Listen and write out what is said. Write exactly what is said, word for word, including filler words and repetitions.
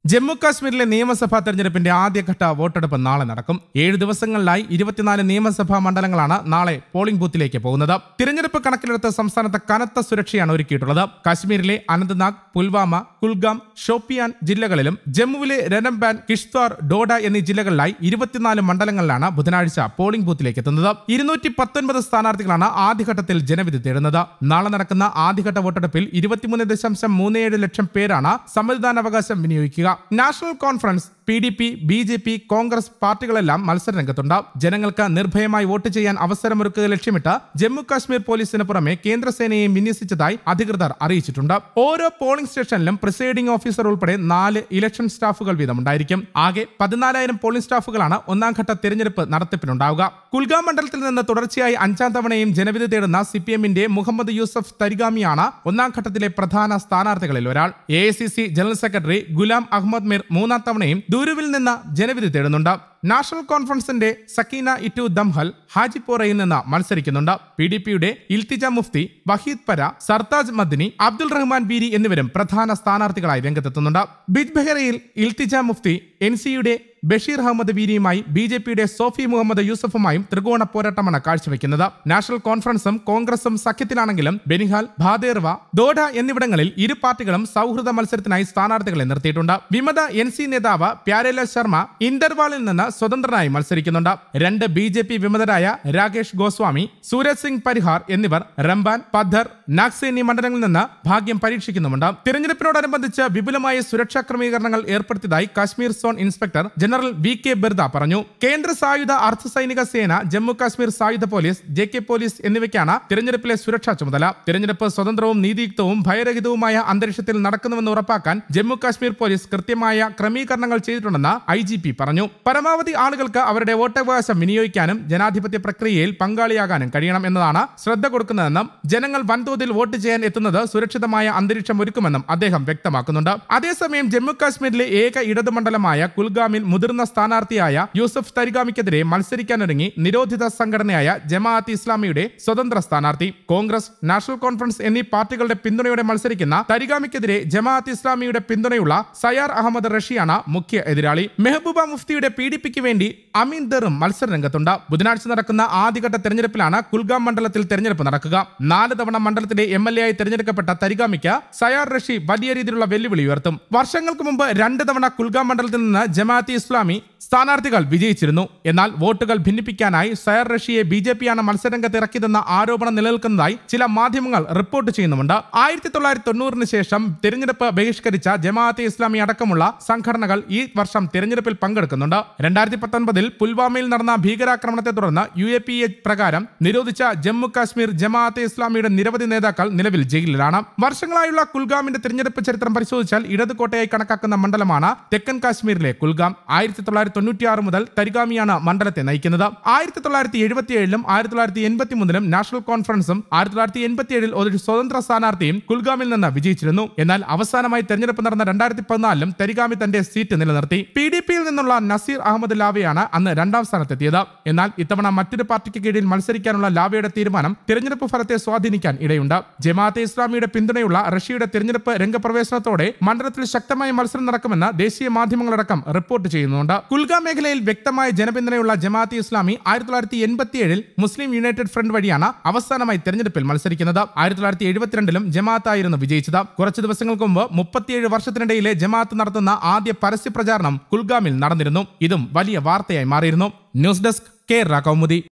ജമ്മു കാശ്മീരിലെ നിയമസഭാ തെരഞ്ഞെടുപ്പിന്റെ ആദ്യഘട്ട വോട്ടെടുപ്പ് നാളെ നടക്കും. ഏഴ് ദിവസങ്ങളിലായി ഇരുപത്തിനാല് നിയമസഭാ മണ്ഡലങ്ങളാണ് നാളെ പോളിംഗ് ബൂത്തിലേക്ക് പോകുന്നത്. തിരഞ്ഞെടുപ്പ് കണക്കിലെടുത്ത് സംസ്ഥാനത്ത് കനത്ത സുരക്ഷയാണ് ഒരുക്കിയിട്ടുള്ളത്. കാശ്മീരിലെ അനന്ത്നാഗ്, പുൽവാമ, കുൽഗാം, ഷോപ്പിയാൻ ജില്ലകളിലും ജമ്മുവിലെ രനംബാൻ, കിഷ്ത്വാർ, ഡോഡ എന്നീ ജില്ലകളിലായി ഇരുപത്തിനാല് മണ്ഡലങ്ങളിലാണ് ബുധനാഴ്ച പോളിംഗ് ബൂത്തിലേക്ക് എത്തുന്നത്. ഇരുന്നൂറ്റി പത്തൊൻപത് സ്ഥാനാർത്ഥികളാണ് ആദ്യഘട്ടത്തിൽ ജനവിധി തേടുന്നത്. നാളെ നടക്കുന്ന ആദ്യഘട്ട വോട്ടെടുപ്പിൽ ഇരുപത്തിമൂന്ന് ദശാംശം മൂന്ന് ഏഴ് ലക്ഷം പേരാണ് സമ്മതിദാനാവകാശം വിനിയോഗിക്കുക. National Conference, P D P, B J P, Congress പാർട്ടികളെല്ലാം മത്സരരംഗത്തുണ്ട്. ജനങ്ങൾക്ക് നിർഭയമായി വോട്ട് ചെയ്യാൻ അവസരമൊരുക്കുക ലക്ഷ്യമിട്ട് ജമ്മു കാശ്മീർ പോലീസിന് പുറമെ കേന്ദ്രസേനയെയും വിന്യസിച്ചതായി അധികൃതർ അറിയിച്ചിട്ടുണ്ട്. ഓരോ പോളിംഗ് സ്റ്റേഷനിലും പ്രിസൈഡിംഗ് ഓഫീസർ ഉൾപ്പെടെ നാല് ഇലക്ഷൻ സ്റ്റാഫുകൾ വീതമുണ്ടായിരിക്കും. ആകെ പതിനാലായിരം പോളിംഗ് സ്റ്റാഫുകളാണ് ഒന്നാം ഘട്ട തെരഞ്ഞെടുപ്പ് നടത്തിപ്പിനുണ്ടാവുക. കുൽഗാം മണ്ഡലത്തിൽ നിന്ന് തുടർച്ചയായി അഞ്ചാം തവണയും ജനവിധി തേടുന്ന സി പി എമ്മിന്റെ മുഹമ്മദ് യൂസഫ് തരിഗാമിയാണ് ഒന്നാം ഘട്ടത്തിലെ പ്രധാന സ്ഥാനാർത്ഥികളിൽ ഒരാൾ. A I C C general secretary Ghulam Ahmad Mir മൂന്നാം തവണയും ദൂരുവിൽ നിന്ന് ജനവിധി തേടുന്നുണ്ട്. നാഷണൽ കോൺഫറൻസിന്റെ സക്കീന ഇറ്റു ദംഹൽ ഹാജിപ്പോറയിൽ നിന്ന് മത്സരിക്കുന്നുണ്ട്. പി ഡി പിയുടെ ഇൽത്തിജ മുഫ്തി, വഹീദ് പര, സർതാജ് മദ്നി, അബ്ദുൾ റഹ്മാൻ ബീരി എന്നിവരും പ്രധാന സ്ഥാനാർത്ഥികളായി രംഗത്തെത്തുന്നുണ്ട്. ബിജ്ബെഹറയിൽ ഇൽത്തിജ മുഫ്തി എൻ സിയുടെ ബഷീർ അഹമ്മദ് വീരിയുമായി ബി ജെ പിയുടെ സോഫി മുഹമ്മദ് യൂസഫുമായും ത്രികോണ പോരാട്ടമാണ് കാഴ്ചവെക്കുന്നത്. നാഷണൽ കോൺഫറൻസും കോൺഗ്രസും സഖ്യത്തിലാണെങ്കിലും ബെനിഹാൽ, ഭാദേർവ, ദോഡ എന്നിവിടങ്ങളിൽ ഇരു പാർട്ടികളും സൗഹൃദ മത്സരത്തിനായി സ്ഥാനാർത്ഥികളെ നിർത്തിയിട്ടുണ്ട്. വിമത എൻ സി നേതാവ് പ്യാരേലാൽ ശർമ്മ ഇന്റർവാളിൽ നിന്ന് സ്വതന്ത്രനായി മത്സരിക്കുന്നുണ്ട്. രണ്ട് ബി ജെ പി വിമതരായ രാകേഷ് ഗോസ്വാമി, സൂരജ് സിംഗ് പരിഹാർ എന്നിവർ റംബാൻ, പദ്ധർ, നാക്സി എന്നീ മണ്ഡലങ്ങളിൽ നിന്ന് ഭാഗ്യം പരീക്ഷിക്കുന്നുമുണ്ട്. തിരഞ്ഞെടുപ്പിനോടനുബന്ധിച്ച് വിപുലമായ സുരക്ഷാ ക്രമീകരണങ്ങൾ ഏർപ്പെടുത്തിയതായി Kashmir zone inspector general V K Birda പറഞ്ഞു. കേന്ദ്ര സായുധ അർദ്ധ സൈനിക സേന, ജമ്മു കാശ്മീർ സായുധ പോലീസ്, ജെ കെ പോലീസ് എന്നിവയ്ക്കാണ് തിരഞ്ഞെടുപ്പിലെ സുരക്ഷാ ചുമതല. തിരഞ്ഞെടുപ്പ് സ്വതന്ത്രവും നീതിയുക്തവും ഭയരഹിതവുമായ അന്തരീക്ഷത്തിൽ നടക്കുന്നുവെന്ന് ഉറപ്പാക്കാൻ ജമ്മു കാശ്മീർ പോലീസ് കൃത്യമായ ക്രമീകരണങ്ങൾ ചെയ്തിട്ടുണ്ടെന്ന് ഐ ജി പി പറഞ്ഞു. പരമാവധി ആളുകൾക്ക് അവരുടെ വോട്ടവകാശം വിനിയോഗിക്കാനും ജനാധിപത്യ പ്രക്രിയയിൽ പങ്കാളിയാകാനും കഴിയണം എന്നതാണ് ശ്രദ്ധ കൊടുക്കുന്നതെന്നും ജനങ്ങൾ വൻതോതിൽ വോട്ട് ചെയ്യാൻ എത്തുന്നത് സുരക്ഷിതമായ അന്തരീക്ഷം ഒരുക്കുമെന്നും അദ്ദേഹം വ്യക്തമാക്കുന്നുണ്ട്. അതേസമയം ജമ്മു കാശ്മീരിലെ ഏക ഇടതു മണ്ഡലമായ കുൽഗാമിൽ മുതിർന്ന സ്ഥാനാർത്ഥിയായ യൂസഫ് തരിഗാമിക്കെതിരെ മത്സരിക്കാനൊരുങ്ങി നിരോധിത സംഘടനയായ ജമാഅത്ത് ഇസ്ലാമിയുടെ സ്വതന്ത്ര സ്ഥാനാർത്ഥി. കോൺഗ്രസ്, നാഷണൽ കോൺഫറൻസ് എന്നീ പാർട്ടികളുടെ പിന്തുണയോടെ മത്സരിക്കുന്ന തരിഗാമിക്കെതിരെ ജമാഅത്ത് ഇസ്ലാമിയുടെ പിന്തുണയുള്ള സയാർ അഹമ്മദ് റഷിയാണ് മുഖ്യ എതിരാളി. മെഹബൂബ മുഫ്തിയുടെ പി ഡി പിക്ക് വേണ്ടി അമീൻ ദറും മത്സരരംഗത്തുണ്ട്. ബുധനാഴ്ച നടക്കുന്ന ആദ്യഘട്ട തെരഞ്ഞെടുപ്പിലാണ് കുൽഗാം മണ്ഡലത്തിൽ തെരഞ്ഞെടുപ്പ് നടക്കുക. നാല് തവണ മണ്ഡലത്തിലെ എം എൽ എ ആയി തെരഞ്ഞെടുക്കപ്പെട്ട തരിഗാമിക്ക് സയാർ റഷി വലിയ രീതിയിലുള്ള വെല്ലുവിളി ഉയർത്തും. വർഷങ്ങൾക്ക് മുമ്പ് രണ്ട് തവണ കുൽഗാം മണ്ഡലത്തിൽ നിന്ന് ജമാഅത്ത് ഇസ്ലാമി സ്ഥാനാർത്ഥികൾ വിജയിച്ചിരുന്നു. എന്നാൽ വോട്ടുകൾ ഭിന്നിപ്പിക്കാനായി സയർ റഷിയെ ബി ജെ പിയാണ് മത്സരരംഗത്ത് ഇറക്കിയതെന്ന ആരോപണം നിലനിൽക്കുന്നതായി ചില മാധ്യമങ്ങൾ റിപ്പോർട്ട് ചെയ്യുന്നുമുണ്ട്. ആയിരത്തി തൊള്ളായിരത്തി തൊണ്ണൂറിന് ശേഷം തിരഞ്ഞെടുപ്പ് ബഹിഷ്കരിച്ച ജമാഅത്തെ ഇസ്ലാമി അടക്കമുള്ള സംഘടനകൾ ഈ വർഷം തിരഞ്ഞെടുപ്പിൽ പങ്കെടുക്കുന്നുണ്ട്. രണ്ടായിരത്തി പത്തൊൻപതിൽ പുൽവാമയിൽ നടന്ന ഭീകരാക്രമണത്തെ തുടർന്ന് യു എ പി എ പ്രകാരം നിരോധിച്ച ജമ്മു കാശ്മീർ ജമാഅത്തെ ഇസ്ലാമിയുടെ നിരവധി നേതാക്കൾ നിലവിൽ ജയിലിലാണ്. വർഷങ്ങളായുള്ള കുൽഗാമിന്റെ തിരഞ്ഞെടുപ്പ് ചരിത്രം പരിശോധിച്ചാൽ ഇടത് കോട്ടയായി കണക്കാക്കുന്ന മണ്ഡലമാണ് തെക്കൻ കാശ്മീരിലെ കുൽഗാം. ആയിരത്തി തൊള്ളായിരത്തി തൊണ്ണൂറ്റിയാറ് മുതൽ തരിഗാമിയാണ് മണ്ഡലത്തെ നയിക്കുന്നത്. ആയിരത്തി തൊള്ളായിരത്തി എഴുപത്തി ഏഴിലും ആയിരത്തി തൊള്ളായിരത്തി എൺപത്തി മൂന്നിലും നാഷണൽ കോൺഫറൻസും ആയിരത്തി തൊള്ളായിരത്തി എൺപത്തി ഏഴിൽ ഒരു സ്വതന്ത്ര സ്ഥാനാർത്ഥിയും കുൽഗാമിൽ നിന്ന് വിജയിച്ചിരുന്നു. എന്നാൽ അവസാനമായി തെരഞ്ഞെടുപ്പ് നടന്ന രണ്ടായിരത്തി പതിനാലിലും തരിഗാമി തന്റെ സീറ്റ് നിലനിർത്തി. പി ഡി പിയിൽ നിന്നുള്ള നസീർ അഹമ്മദ് ലാവയാണ് അന്ന് രണ്ടാം സ്ഥാനത്തെത്തിയത്. എന്നാൽ ഇത്തവണ മറ്റൊരു പാർട്ടിക്ക് കീഴിൽ മത്സരിക്കാനുള്ള ലാവയുടെ തീരുമാനം തിരഞ്ഞെടുപ്പ് ഫലത്തെ സ്വാധീനിക്കാൻ ഇടയുണ്ട്. ജമാഅത്തെ ഇസ്ലാമിയുടെ പിന്തുണയുള്ള റഷ്യയുടെ തിരഞ്ഞെടുപ്പ് രംഗപ്രവേശനത്തോടെ മണ്ഡലത്തിൽ ശക്തമായ മത്സരം നടക്കുമെന്ന് ദേശീയ മാധ്യമങ്ങളടക്കം റിപ്പോർട്ട് ചെയ്യുന്നുണ്ട്. കുൽഗാം മേഖലയിൽ വ്യക്തമായ ജനപിന്തുണയുള്ള ജമാഅത്തെ ഇസ്ലാമി ആയിരത്തി തൊള്ളായിരത്തി എൺപത്തി ഏഴിൽ മുസ്ലിം യുണൈറ്റഡ് ഫ്രണ്ട് വഴിയാണ് അവസാനമായി തെരഞ്ഞെടുപ്പിൽ മത്സരിക്കുന്നത്. ആയിരത്തി തൊള്ളായിരത്തി എഴുപത്തിരണ്ടിലും ജമാഅത്ത് ആയിരുന്നു വിജയിച്ചത്. കുറച്ചു ദിവസങ്ങൾക്ക് മുമ്പ് മുപ്പത്തിയേഴ് വർഷത്തിനിടയിലെ ജമാഅത്ത് നടത്തുന്ന ആദ്യ പരസ്യ പ്രചാരണം കുൽഗാമിൽ നടന്നിരുന്നു. ഇതും വലിയ വാർത്തയായി മാറിയിരുന്നു. News desk, Kerala Kaumudi.